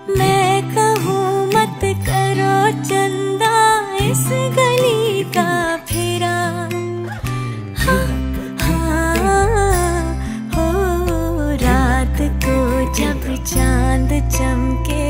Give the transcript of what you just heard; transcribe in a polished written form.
मैं कहूँ मत करो चंदा इस गली का फेरा। हाँ, हाँ, हो रात को जब चांद चमके